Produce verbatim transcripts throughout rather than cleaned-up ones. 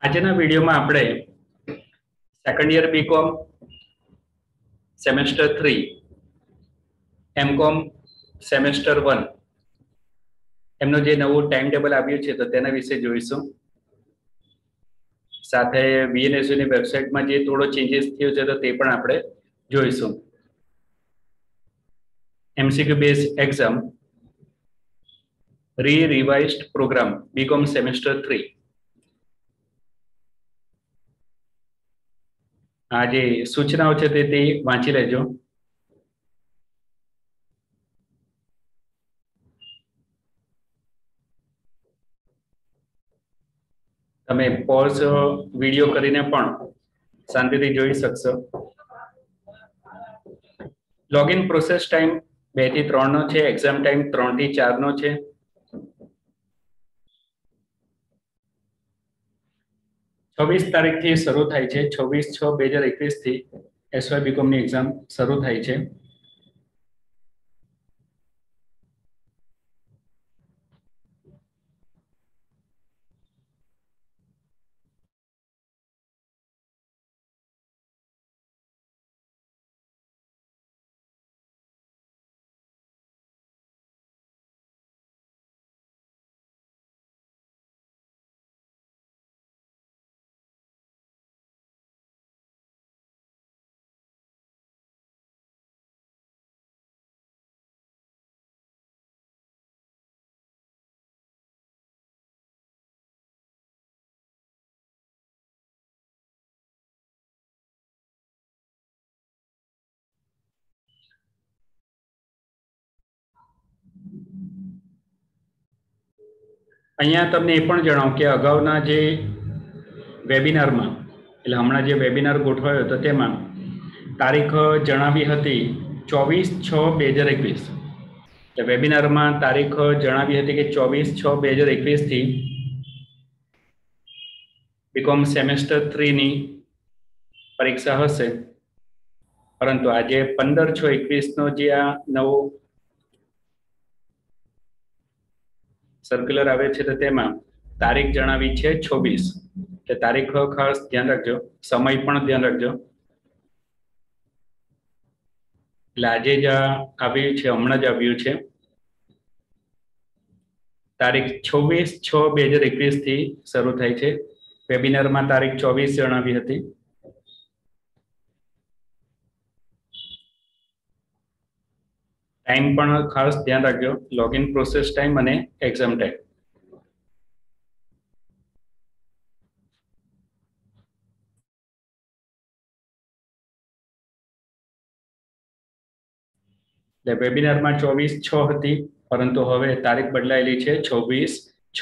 આજના વિડીયોમાં આપણે second year BCom semester three MCom semester one એમનું જે નવું ટાઈમ ટેબલ આવ્યું છે તો તેના વિશે જોઈશું. સાથે વીએનએસયુ ની વેબસાઇટમાં જે થોડો ચેન્જીસ થયો છે તો તે પણ આપણે જોઈશું. MCQ base exam re revised programme BCom semester three. આ જે સૂચનાઓ છે તે તે વાંચી લેજો. તમે પોઝ વિડીયો કરીને પણ શાંતિથી જોઈ શકશો. લોગિન પ્રોસેસ ટાઈમ બે થી ત્રણ નો છે. એક્ઝામ ટાઈમ ત્રણ થી ચાર નો છે. છવ્વીસ તારીખ થી શરૂ થાય છે. છવ્વીસ છ બે હજાર એકવીસ થી એસવાય બીકોમ ની એક્ઝામ શરૂ થાય છે. અહીંયા તમને એ પણ જણાવું કે અગાઉના જે વેબિનારમાં એટલે હમણાં જે વેબિનાર ગોઠવાયો હતો તેમાં તારીખ જણાવી હતી ચોવીસ છ બે હજાર એકવીસ. એટલે વેબિનારમાં તારીખ જણાવી હતી કે ચોવીસ છ બે હજાર એકવીસ થી બીકોમ સેમેસ્ટર થ્રી ની પરીક્ષા હશે. પરંતુ આજે પંદર છ એકવીસ નો જે આ નવો સર્ક્યુલર આવે છે તો તેમાં તારીખ જણાવી છે છવ્વીસ. એટલે તારીખ ખાસ ધ્યાન રાખજો, સમય પણ ધ્યાન રાખજો. એટલે આજે જ આવ્યું છે, હમણાં જ આવ્યું છે. તારીખ છવ્વીસ છ બે હજાર એકવીસ થી શરૂ થાય છે. વેબિનારમાં તારીખ ચોવીસ જણાવી હતી. ટાઈમ પણ ખાસ ધ્યાન રાખજો, લોગિન પ્રોસેસ ટાઈમ અને એક્ઝામ ટાઈમ. એટલે વેબિનારમાં ચોવીસ છ હતી, પરંતુ હવે તારીખ બદલાયેલી છે છવ્વીસ છ.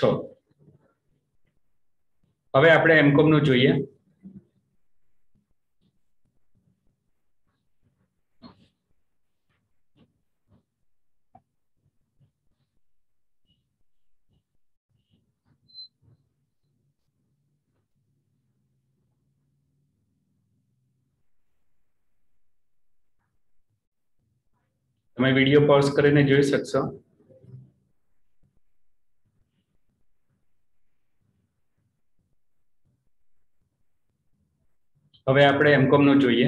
હવે આપણે એમકોમ નું જોઈએ. તમે વિડીયો પોઝ કરીને જોઈ શકશો. હવે આપણે એમકોમ નું જોઈએ.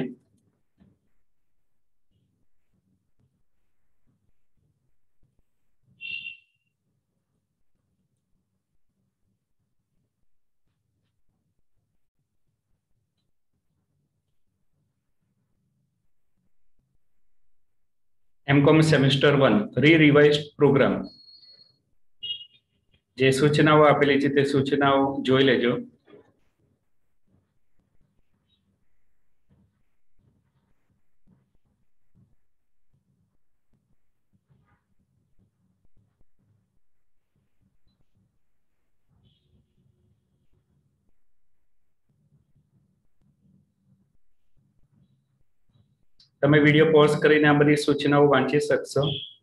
એમકોમ સેમેસ્ટર વન રી રિવાઇઝ્ડ પ્રોગ્રામ. જે સૂચનાઓ આપેલી છે તે સૂચનાઓ જોઈ લેજો. તમે વિડીયો પોઝ કરીને આ બધી સૂચનાઓ વાંચી શકશો.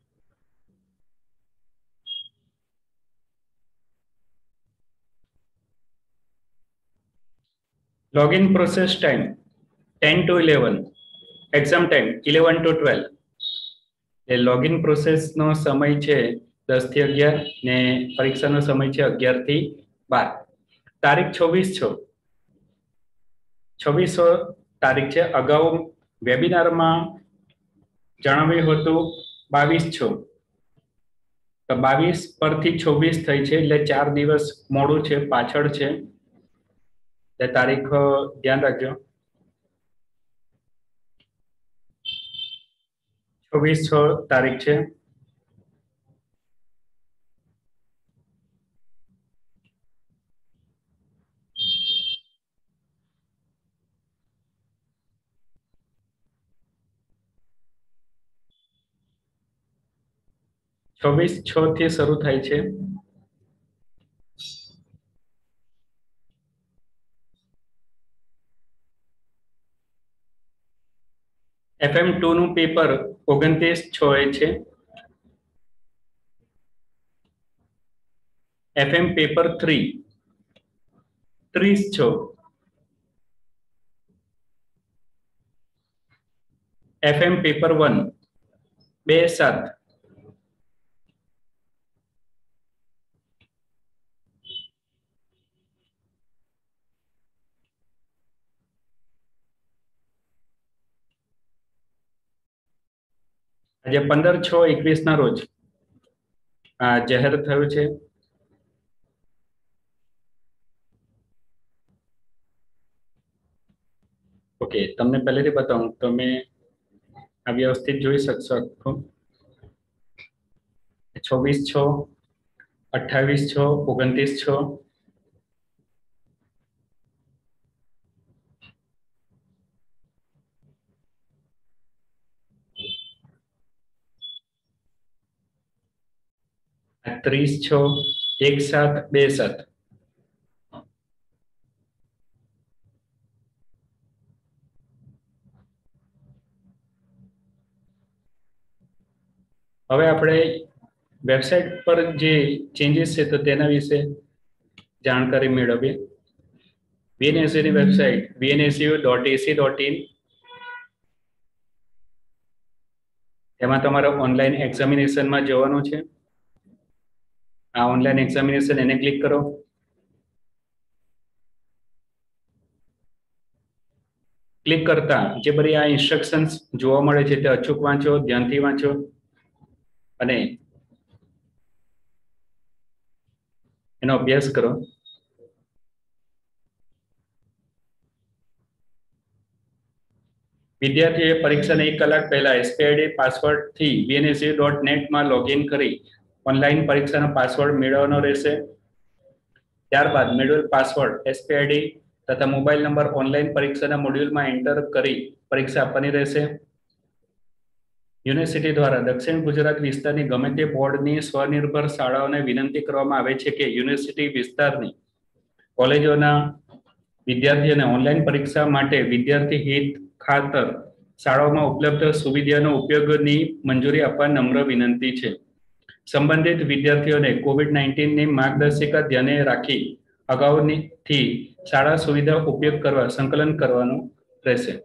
Login process time ten to eleven. Exam time eleven to twelve. એ લોગિન પ્રોસેસ નો સમય છે દસ થી અગિયાર ને પરીક્ષાનો સમય છે અગિયાર થી બાર. તારીખ છવ્વીસ છ છવ્વીસો તારીખ છે. અગાઉ વેબિનારમાં જણાવ્યું હતું બાવીસ છ, તો બાવીસ પરથી છવ્વીસ થઈ છે એટલે ચાર દિવસ મોડું છે, પાછળ છે. તે તારીખ ધ્યાન રાખજો. છવ્વીસ છ તારીખ છે. છવ્વીસ છ થી શરૂ થાય છે. એફએમ ટુ નું પેપર ઓગણત્રીસ છ એ છે. એફએમ પેપર થ્રી ત્રીસ છ. એફએમ પેપર વન બે સાત. આજે પંદર છ એકવીસ ના રોજ આ જાહેર થયું છે. ઓકે, તમને પહેલેથી બતાવું, તમે આ વ્યવસ્થિત જોઈ શકશો. આખું છવ્વીસ છ, અઠ્ઠાવીસ છ, ઓગણત્રીસ છ. ત્રીસ છ, એક સાત, બે સાત. હવે આપણે વેબસાઇટ પર જે ચેન્જીસ છે તો તેના વિશે જાણકારી મેળવીએ. વીએનએસયુ ની website VNSU dot AC dot in. એમાં તમારે ઓનલાઈન એક્ઝામિનેશનમાં જવાનું છે. આ ઓનલાઈન એક્ઝામિનેશન એને ક્લિક કરો. ક્લિક કરતા જે બધી આ ઇન્સ્ટ્રક્શન્સ જોવા મળે છે તે અચૂક વાંચો, ધ્યાનથી વાંચો અને એનો અભ્યાસ કરો. વિદ્યાર્થીએ પરીક્ષાને એક કલાક પહેલા એસપીઆઈડી પાસવર્ડથી વીએનએસયુ ડોટ નેટમાં લોગિન કરી ઓનલાઈન પરીક્ષાનો પાસવર્ડ મેળવવાનો રહેશે. ત્યારબાદ મેળવેલ પાસવર્ડ, એસપીઆઈડી તથા મોબાઈલ નંબર ઓનલાઈન પરીક્ષાના મોડ્યુલમાં એન્ટર કરી પરીક્ષા આપવાની રહેશે. યુનિવર્સિટી દ્વારા દક્ષિણ ગુજરાત વિસ્તારની ગમે તે બોર્ડની સ્વનિર્ભર શાળાઓને વિનંતી કરવામાં આવે છે કે યુનિવર્સિટી વિસ્તારની કોલેજોના વિદ્યાર્થીઓને ઓનલાઈન પરીક્ષા માટે વિદ્યાર્થી હિત ખાતર શાળાઓમાં ઉપલબ્ધ સુવિધાનો ઉપયોગની મંજૂરી આપવા નમ્ર વિનંતી છે. સંબંધિત વિદ્યાર્થીઓને કોવિડ નાઇન્ટીનની માર્ગદર્શિકા ધ્યાને રાખી અગાઉથી શાળા સુવિધા ઉપયોગ કરવા સંકલન કરવાનું રહેશે.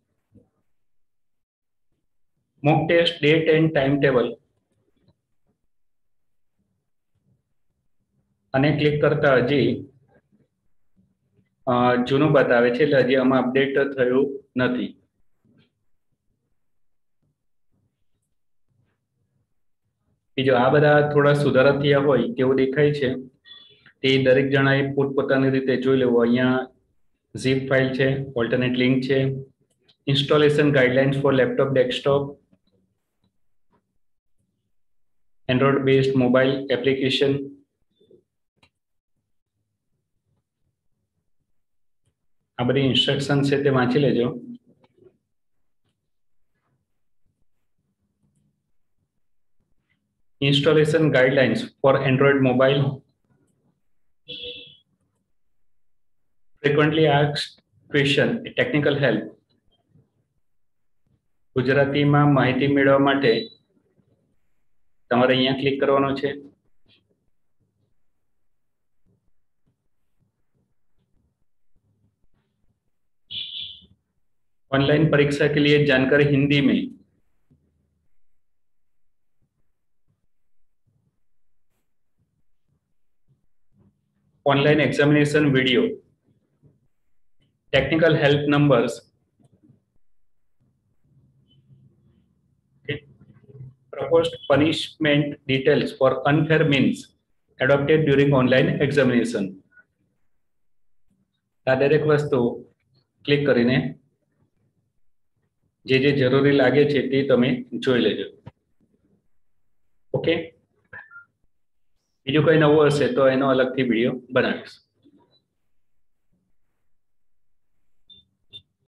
Mock test date and time table અને ક્લિક કરતા હજી જૂનું બતાવે છે એટલે હજી આમાં અપડેટ થયું નથી. બીજું આ બધા થોડા સુધારા થયા હોય તેવું દેખાય છે. તે દરેક જણાએ પોતપોતાની રીતે જોઈ લેવું. અહીંયા ઝીપ ફાઇલ છે, ઓલ્ટરનેટ લિંક છે, installation guidelines for laptop desktop, android based mobile application, આ બધી ઇન્સ્ટ્રક્શન છે તે વાંચી લેજો. Installation guidelines for android mobile, frequently asked question, technical help. ગુજરાતીમાં માહિતી મેળવવા માટે તમારે અહીંયા ક્લિક કરવાનું છે. ऑनलाइन परीक्षा के लिए जानकारी हिंदी में online examination video technical help numbers, okay, proposed punishment details for unfair means adopted during online examination. આ દરેક વસ્તુ ક્લિક કરીને જે જે જરૂરી લાગે છે તે તમે જોઈ લેજો. ઓકે, બીજું કોઈ નવું હશે તો એનો અલગથી વિડીયો બનાવીશ.